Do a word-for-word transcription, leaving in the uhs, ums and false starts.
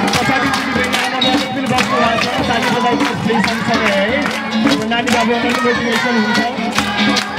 पछाडि दिदीबहिनी आमाबाबु पनि बस्नु भएको छ ताली बजाइदिनुहोस् प्लिज सँगसँगै है नानी बाबुहरूलाई मोटिभेसन हुन्छ